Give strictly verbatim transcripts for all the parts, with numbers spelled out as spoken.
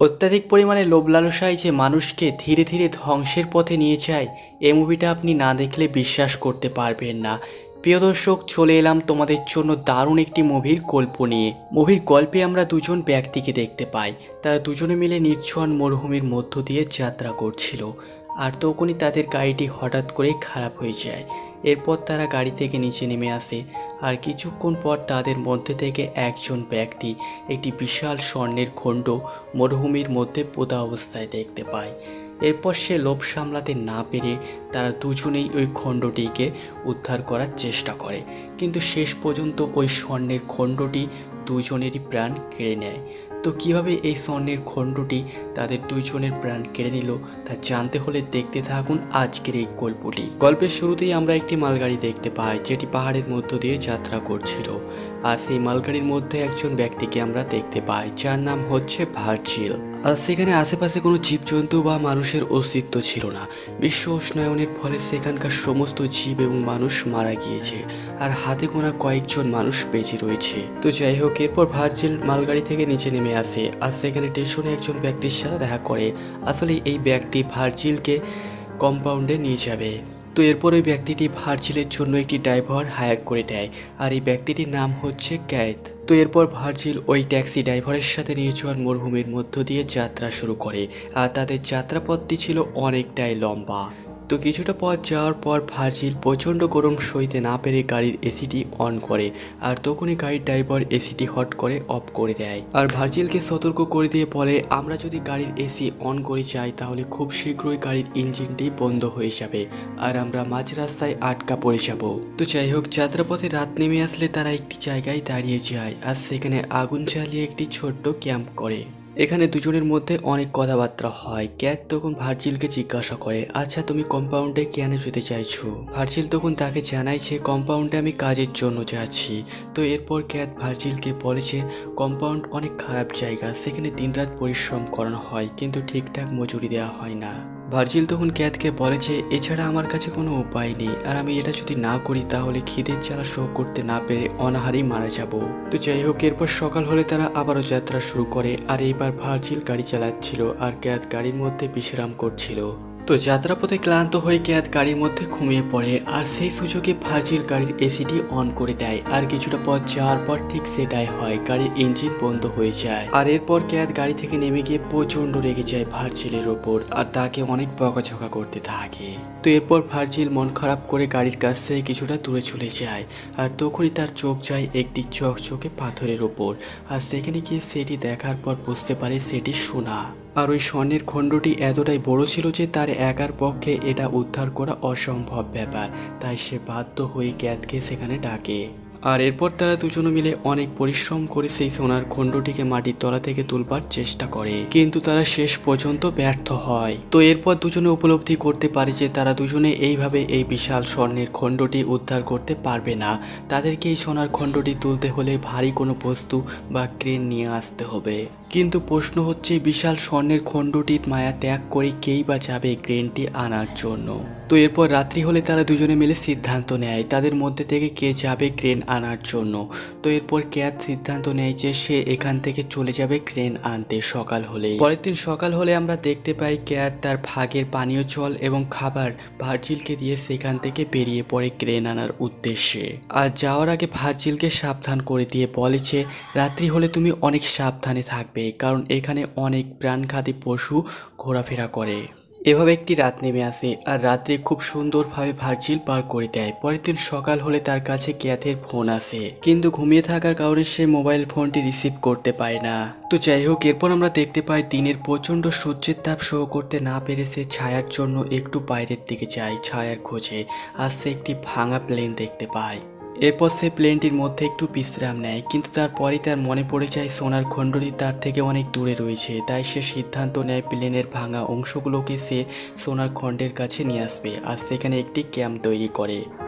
অত্যাধিক পরিমাণে লোভ লালসায় যে মানুষকে ধীরে ধীরে ধ্বংসের পথে নিয়ে যায়, এই মুভিটা আপনি না দেখলে বিশ্বাস করতে পারবেন না। প্রিয় দর্শক, চলে এলাম তোমাদের জন্য দারুণ একটি মুভির গল্প নিয়ে। মুভির গল্পে আমরা দুজন ব্যক্তিকে দেখতে পাই। তারা দুজনে মিলে নির্জন মরুভূমির মধ্য দিয়ে যাত্রা করছিল, আর তখনই তাদের গাড়িটি হঠাৎ করে খারাপ হয়ে যায়। এরপর তারা গাড়ি থেকে নিচে নেমে আসে, আর কিছুক্ষণ পর তাদের মধ্যে থেকে একজন ব্যক্তি একটি বিশাল স্বর্ণের খণ্ড মরুভূমির মধ্যে পোতা অবস্থায় দেখতে পায়। এরপর সে লোভ সামলাতে না পেরে তারা দুজনেই ওই খণ্ডটিকে উদ্ধার করার চেষ্টা করে, কিন্তু শেষ পর্যন্ত ওই স্বর্ণের খণ্ডটি দুজনেরই প্রাণ কেড়ে নেয়। তো কিভাবে এই স্বর্ণের খণ্ডটি তাদের দুইজনের প্রাণ কেড়ে নিল তা জানতে হলে দেখতে থাকুন আজকের এই গল্পটি। গল্পের শুরুতেই আমরা একটি মালগাড়ি দেখতে পাই, যেটি পাহাড়ের মধ্য দিয়ে যাত্রা করছিল। আর সেই মালগাড়ির মধ্যে একজন ব্যক্তিকে আমরা দেখতে পাই, যার নাম হচ্ছে ভার্জিল। আর সেখানে আশেপাশে কোনো জীবজন্তু বা মানুষের অস্তিত্ব ছিল না। বিশ্ব উষ্ণায়নের ফলে সেখানকার সমস্ত জীব এবং মানুষ মারা গিয়েছে, আর হাতে গোনা কয়েকজন মানুষ বেঁচে রয়েছে। তো যাই হোক, এরপর ভার্জিল মালগাড়ি থেকে নিচে নেমে আসে, আর সেখানে স্টেশনে একজন ব্যক্তির সাথে দেখা করে। আসলে এই ব্যক্তি ভার্জিলকে কম্পাউন্ডে নিয়ে যাবে। তো এরপর ওই ব্যক্তিটি ভার্জিলের জন্য একটি ড্রাইভার হায়ার করে দেয়, আর এই ব্যক্তিটির নাম হচ্ছে ক্যাথ। তো এরপর ভার্জিল ওই ট্যাক্সি ড্রাইভারের সাথে নির্জন মরুভূমির মধ্য দিয়ে যাত্রা শুরু করে, আর তাদের যাত্রাপথটি ছিল অনেকটাই লম্বা। তো কিছুটা পথ যাওয়ার পর ভার্জিল প্রচণ্ড গরম সইতে না পেরে গাড়ির এসিটি অন করে, আর তখনই গাড়ির ড্রাইভার এসিটি হট করে অফ করে দেয়, আর ভার্জিলকে সতর্ক করে দিয়ে বলে, আমরা যদি গাড়ির এসি অন করে যাই তাহলে খুব শীঘ্রই গাড়ির ইঞ্জিনটি বন্ধ হয়ে যাবে, আর আমরা মাঝ রাস্তায় আটকা পড়ে যাব। তো যাই হোক, যাত্রাপথে রাত নেমে আসলে তারা একটি জায়গায় দাঁড়িয়ে যায়, আর সেখানে আগুন জ্বালিয়ে একটি ছোট্ট ক্যাম্প করে। এখানে দুজনের মধ্যে অনেক কথাবার্তা হয়। ক্যাট তখন ভার্জিলকে জিজ্ঞাসা করে, আচ্ছা তুমি কম্পাউন্ডে কেন যেতে চাইছো? ভার্জিল তখন তাকে জানায় যে কম্পাউন্ডে আমি কাজের জন্য যাচ্ছি। তো এরপর ক্যাট ভার্জিলকে বলেছে কম্পাউন্ড অনেক খারাপ জায়গা, সেখানে দিনরাত পরিশ্রম করানো হয় কিন্তু ঠিকঠাক মজুরি দেওয়া হয় না। ভার্জিল তখন ক্যাটকে বলেছে, এছাড়া আমার কাছে কোনো উপায় নেই, আর আমি এটা যদি না করি তাহলে খিদের জ্বালা সহ করতে না পেরে অনাহারেই মারা যাব। তো যাই হোক, এরপর সকাল হলে তারা আবারও যাত্রা শুরু করে, আর এইবার ভার্জিল গাড়ি চালাচ্ছিল আর ক্যাট গাড়ির মধ্যে বিশ্রাম করছিল। তো যাত্রাপথে ক্লান্ত হয়ে ক্যাট গাড়ির মধ্যে ঘুমিয়ে পড়ে, আর সেই সুযোগে ভার্জিল গাড়ির এসিটি অন করে দেয়, আর কিছুটা পথ যাওয়ার পর ঠিক সেটাই হয়, গাড়ির ইঞ্জিন বন্ধ হয়ে যায়। আর এরপর ক্যাট গাড়ি থেকে নেমে গিয়ে প্রচন্ড রেগে যায় ভার্জিলের ওপর, আর তাকে অনেক বকাঝকা করতে থাকে। তো এরপর ভার্জিল মন খারাপ করে গাড়ির কাছ থেকে কিছুটা দূরে চলে যায়, আর তখনই তার চোখ যায় একটি চকচকে পাথরের ওপর, আর সেখানে গিয়ে সেটি দেখার পর বুঝতে পারে সেটি সোনা। আর ওই স্বর্ণের খণ্ডটি এতটাই বড় ছিল যে তার একার পক্ষে এটা উদ্ধার করা অসম্ভব ব্যাপার, তাই সে বাধ্য হয়ে ক্যাটকে সেখানে ডাকে। আর এরপর তারা দুজনে মিলে অনেক পরিশ্রম করে সেই সোনার খণ্ডটিকে মাটির তলা থেকে তুলবার চেষ্টা করে, কিন্তু তারা শেষ পর্যন্ত ব্যর্থ হয়। তো এরপর দুজনে উপলব্ধি করতে পারে যে তারা দুজনে এইভাবে এই বিশাল স্বর্ণের খণ্ডটি উদ্ধার করতে পারবে না। তাদেরকে এই সোনার খণ্ডটি তুলতে হলে ভারী কোনো বস্তু বা ক্রেন নিয়ে আসতে হবে। কিন্তু প্রশ্ন হচ্ছে, বিশাল স্বর্ণের খণ্ডটির মায়া ত্যাগ করে কেই বা যাবে ক্রেনটি আনার জন্য? তো এরপর রাত্রি হলে তারা দুজনে মিলে সিদ্ধান্ত নেয় তাদের মধ্যে থেকে কে যাবে ক্রেন আনার জন্য। তো এরপর ক্যাট সিদ্ধান্ত নেয় যে সে এখান থেকে চলে যাবে ক্রেন আনতে সকাল হলে। পরের দিন সকাল হলে আমরা দেখতে পাই ক্যাট তার ভাগের পানীয় জল এবং খাবার ভার্জিলকে দিয়ে সেখান থেকে বেরিয়ে পড়ে ক্রেন আনার উদ্দেশ্যে। আর যাওয়ার আগে ভার্জিলকে সাবধান করে দিয়ে বলেছে, রাত্রি হলে তুমি অনেক সাবধানে থাকবে, কারণ এখানে অনেক প্রাণঘাতী পশু ঘোরাফেরা করে। এভাবে একটি রাত নেমে আসে, আর রাত্রে খুব সুন্দরভাবে ভার্জিল পার করে দেয়। পরের দিন সকাল হলে তার কাছে ক্যাথের ফোন আসে, কিন্তু ঘুমিয়ে থাকার কারণে সে মোবাইল ফোনটি রিসিভ করতে পারে না। তো যাই হোক, এরপর আমরা দেখতে পাই দিনের প্রচণ্ড সূর্যের তাপ সহ করতে না পেরে সে ছায়ার জন্য একটু বাইরের দিকে যায় ছায়ার খোঁজে, আর সে একটি ভাঙা প্লেন দেখতে পায়। এরপর সে প্লেনটির মধ্যে একটু বিশ্রাম নেয়, কিন্তু তারপরেই তার মনে পড়ে যায় সোনার খণ্ডটি তার থেকে অনেক দূরে রয়েছে। তাই সে সিদ্ধান্ত নেয় প্লেনের ভাঙা অংশগুলোকে সে সোনার খণ্ডের কাছে নিয়ে আসবে, আর সেখানে একটি ক্যাম্প তৈরি করে।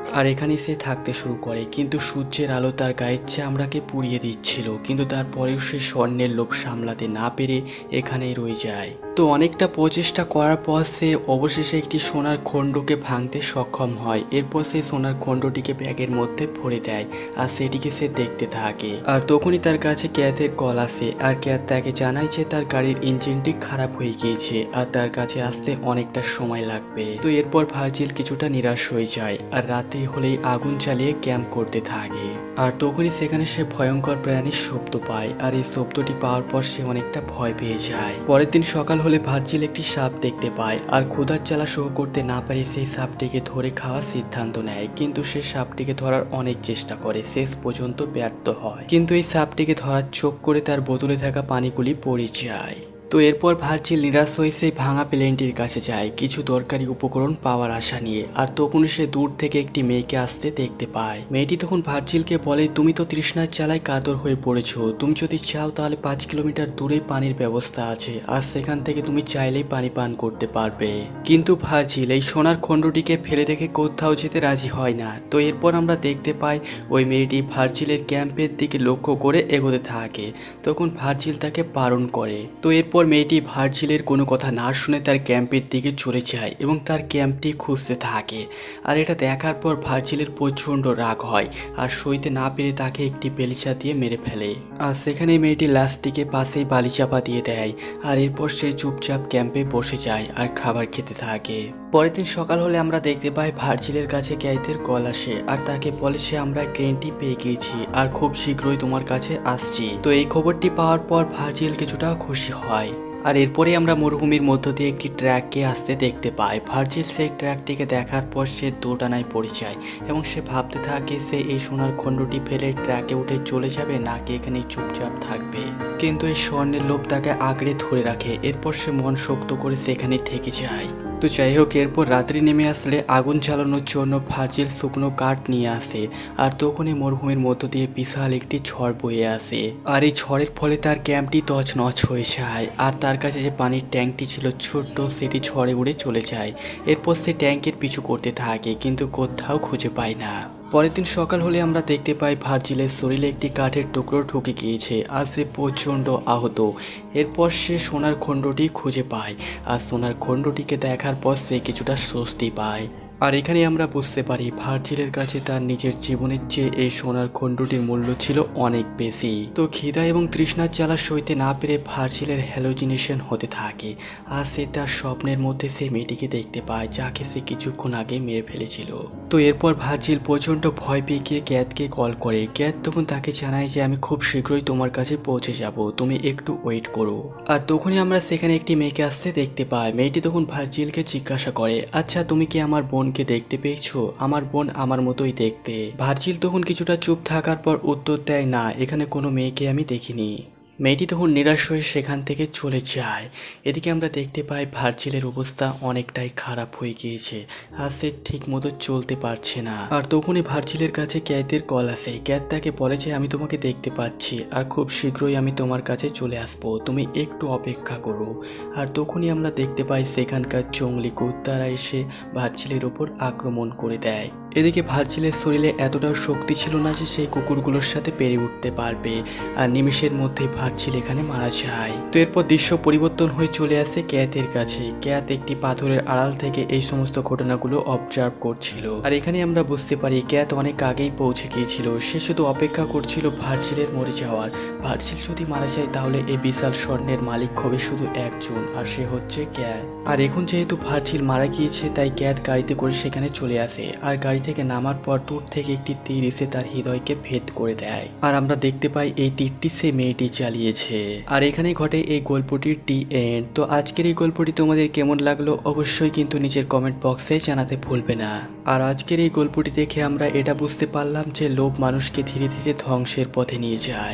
আর এখানেই সে থাকতে শুরু করে, কিন্তু সূর্যের আলো তার গায়ের চামড়াকে পুড়িয়ে দিচ্ছিল, কিন্তু তারপরেও সে স্বর্ণের লোভ সামলাতে না পেরে এখানেই রয়ে যায়। তো অনেকটা প্রচেষ্টা করার পর সে অবশেষে একটি সোনার খণ্ডকে ভাঙতে সক্ষম হয়। এরপর সে সোনার খণ্ডটিকে ব্যাগের মধ্যে ভরে দেয় আর সেটিকে সে দেখতে থাকে। আর তখনই তার কাছে ক্যাথের কল আসে, আর ক্যাথ তাকে জানায় যে তার গাড়ির ইঞ্জিনটি খারাপ হয়ে গিয়েছে আর তার কাছে আসতে অনেকটা সময় লাগবে। তো এরপর ভার্জিল কিছুটা নিরাশ হয়ে যায় আর রাতে হলেই আগুন জ্বালিয়ে ক্যাম্প করতে থাকে। আর তখনই সেখানে সে ভয়ঙ্কর প্রাণীর শব্দ পায়, আর এই শব্দটি পাওয়ার পর সে অনেকটা ভয় পেয়ে যায়। পরের দিন সকাল হলে ভার্জিল একটি সাপ দেখতে পায়, আর ক্ষুধার জ্বালা সহ করতে না পারে সেই সাপটিকে ধরে খাওয়ার সিদ্ধান্ত নেয়। কিন্তু সে সাপটিকে ধরার অনেক চেষ্টা করে, শেষ পর্যন্ত ব্যর্থ হয়। কিন্তু এই সাপটিকে ধরার চোখ করে তার বোতলে থাকা পানিগুলি পড়ে যায়। তো এরপর ভার্জিল নিরাশ হয়ে সেই ভাঙা প্লেনটির কাছে যায় কিছু দরকারি উপকরণ পাওয়ার আশা নিয়ে। আর তখন সে দূর থেকে একটি মেয়েকে আসতে দেখতে পায়। মেয়েটি তখন ভার্জিলকে বলে, তুমি তো তৃষ্ণার জ্বালায় কাতর হয়ে পড়েছো, তুমি যদি চাও তাহলে পাঁচ কিলোমিটার দূরেই পানির ব্যবস্থা আছে, আর সেখান থেকে তুমি চাইলেই পানি পান করতে পারবে। কিন্তু ভার্জিল এই সোনার খণ্ডটিকে ফেলে রেখে কোথাও যেতে রাজি হয় না। তো এরপর আমরা দেখতে পাই ওই মেয়েটি ভার্জিলের ক্যাম্পের দিকে লক্ষ্য করে এগোতে থাকে। তখন ভার্জিল তাকে বারণ করে। তো এরপর মেয়েটি ভার্জিলের কোনো কথা না শুনে তার ক্যাম্পের দিকে চলে যায় এবং তার ক্যাম্পটি খুঁজতে থাকে। আর এটা দেখার পর ভার্জিলের প্রচণ্ড রাগ হয়, আর সইতে না পেরে তাকে একটি বেলিচা দিয়ে মেরে ফেলে। আর সেখানে মেয়েটি লাশটিকে পাশেই বালি চাপা দিয়ে দেয়। আর এরপর সে চুপচাপ ক্যাম্পে বসে যায় আর খাবার খেতে থাকে। পরের দিন সকাল হলে আমরা দেখতে পাই ভার্জিলের কাছে ক্যাথের কল আসে, আর তাকে বলে সে আমরা ট্রেনটি পেয়ে গিয়েছি আর খুব শীঘ্রই তোমার কাছে আসছি। তো এই খবরটি পাওয়ার পর ভার্জিল কিছুটা খুশি হয়। আর এরপরে আমরা মরুভূমির মধ্য দিয়ে একটি ট্র্যাককে আসতে দেখতে পাই। ভার্জিল সেই ট্র্যাকটিকে দেখার পর সে দোটানায় পড়ে যায় এবং সে ভাবতে থাকে সে এই সোনার খণ্ডটি ফেলে ট্র্যাকে উঠে চলে যাবে নাকি এখানে চুপচাপ থাকবে। কিন্তু এই স্বর্ণের লোভ তাকে আঁকড়ে ধরে রাখে। এরপর সে মন শক্ত করে সেখানে থেকে যায়। তো যাই হোক, এরপর রাত্রি নেমে আসলে আগুন জ্বালানোর জন্য ভার্জিল শুকনো কাঠ নিয়ে আসে। আর তখনই মরুভূমির মধ্য দিয়ে বিশাল একটি ঝড় বয়ে আসে, আর এই ঝড়ের ফলে তার ক্যাম্পটি তছনছ হয়ে যায়। আর তার কাছে যে পানির ট্যাঙ্কটি ছিল ছোট্ট, সেটি ঝড়ে উড়ে চলে যায়। এরপর সে ট্যাঙ্কের পিছু করতে থাকে, কিন্তু কোথাও খুঁজে পায় না। পরের দিন সকাল হলে আমরা দেখতে পাই ভার্জিলের শরীরে একটি কাঠের টুকরো ঢুকে গিয়েছে, আর সে প্রচণ্ড আহত। এরপর সে সোনার খণ্ডটি খুঁজে পায়, আর সোনার খণ্ডটিকে দেখার পর সে কিছুটা স্বস্তি পায়। আর এখানে আমরা বুঝতে পারি ভার্জিলের কাছে তার নিজের জীবনের চেয়ে এই সোনার খণ্ডটির মূল্য ছিল অনেক বেশি। তো খিদা এবং তৃষ্ণার জ্বালা সইতে না পেরে ভার্জিলের হ্যালোজিনেশন হতে থাকে, আর সে তার স্বপ্নের মধ্যে সে মেয়েটিকে দেখতে পায় যাকে সে কিছুক্ষণ আগে মেরে ফেলেছিল। তো এরপর ভার্জিল প্রচণ্ড ভয় পেয়ে গিয়ে ক্যাথকে কল করে। ক্যাথ তখন তাকে জানায় যে আমি খুব শীঘ্রই তোমার কাছে পৌঁছে যাব, তুমি একটু ওয়েট করো। আর তখনই আমরা সেখানে একটি মেয়েকে আসতে দেখতে পাই। মেয়েটি তখন ভার্জিলকে জিজ্ঞাসা করে, আচ্ছা তুমি কি আমার বোন কে দেখতে পেয়েছো? আমার বোন আমার মতোই দেখতে। ভার্জিল তখন কিছুটা চুপ থাকার পর উত্তর দেয়, না, এখানে কোনো মেয়েকে আমি দেখিনি। মেয়েটি তখন নিরাশ হয়ে সেখান থেকে চলে যায়। এদিকে আমরা দেখতে পাই ভার্জিলের অবস্থা অনেকটাই খারাপ হয়ে গিয়েছে, আর সে ঠিক মতো চলতে পারছে না। আর তখনই ভার্জিলের কাছে ক্যাথের কল আসে। ক্যাথ তাকে বলে যে আমি তোমাকে দেখতে পাচ্ছি আর খুব শীঘ্রই আমি তোমার কাছে চলে আসবো, তুমি একটু অপেক্ষা করো। আর তখনই আমরা দেখতে পাই সেখানকার জঙ্গলি কুত্তারা এসে ভার্জিলের ওপর আক্রমণ করে দেয়। এদিকে ভার্জিলের শরীরে এতটাও শক্তি ছিল না যে সেই কুকুরগুলোর সাথে পেরে উঠতে পারবে, আর নিমেষের মধ্যে ভার্জিল এখানে মারা যায়। তো এরপর দৃশ্য পরিবর্তন হয়ে চলে আসে ক্যাথের কাছে। ক্যাথ একটি পাথরের আড়াল থেকে এই সমস্ত ঘটনাগুলো অবজার্ভ করছিল। আর এখানে আমরা বুঝতে পারি ক্যাথ অনেক আগেই পৌঁছে গিয়েছিল, সে শুধু অপেক্ষা করছিল ভার্জিলের মরে যাওয়ার। ভার্জিল যদি মারা যায় তাহলে এই বিশাল স্বর্ণের মালিক হবে শুধু একজন, আর সে হচ্ছে ক্যাথ। আর এখন যেহেতু ভার্জিল মারা গিয়েছে তাই ক্যাথ গাড়িতে করে সেখানে চলে আসে। আর গাড়ি থেকে নামার পর দূর থেকে একটি তীর এসে তার হৃদয়কে ভেদ করে দেয়। আর আমরা দেখতে পাই এই তীরটি সে মেয়েটি চালিয়েছে। আর এখানে ঘটে এই গল্পটির টি এন্ড। তো আজকের এই গল্পটি তোমাদের কেমন লাগলো অবশ্যই কিন্তু নিচের কমেন্ট বক্সে জানাতে ভুলবে না। আর আজকের এই গল্পটি দেখে আমরা এটা বুঝতে পারলাম যে লোভ মানুষকে ধীরে ধীরে ধ্বংসের পথে নিয়ে যায়।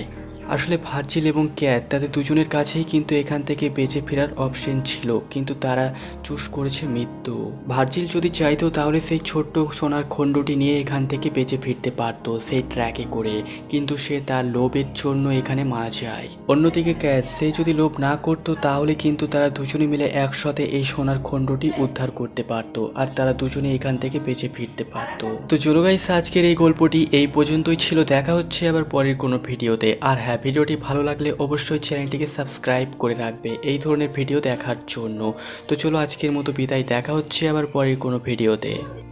আসলে ভার্জিল এবং ক্যাট তাদের দুজনের কাছেই কিন্তু এখান থেকে বেঁচে ফেরার অপশন ছিল, কিন্তু তারা চুজ করেছে মৃত্যু। ভার্জিল যদি চাইতো তাহলে সেই ছোট্ট সোনার খণ্ডটি নিয়ে এখান থেকে বেঁচে ফিরতে পারতো সেই ট্র্যাকে করে, কিন্তু সে তার লোভের জন্য এখানে মারা যায়। অন্যদিকে ক্যাট, সে যদি লোভ না করতো তাহলে কিন্তু তারা দুজনে মিলে একসাথে এই সোনার খণ্ডটি উদ্ধার করতে পারতো আর তারা দুজনে এখান থেকে বেঁচে ফিরতে পারতো। তো চলো গাইস, আজকের এই গল্পটি এই পর্যন্তই ছিল। দেখা হচ্ছে আবার পরের কোনো ভিডিওতে। আর হ্যাঁ, ভিডিওটি ভালো লাগলে অবশ্যই চ্যানেলটিকে সাবস্ক্রাইব করে রাখবে এই ধরনের ভিডিও দেখার জন্য। তো চলো আজকের মতো বিদায়, দেখা হচ্ছে আবার পরের কোনো ভিডিওতে।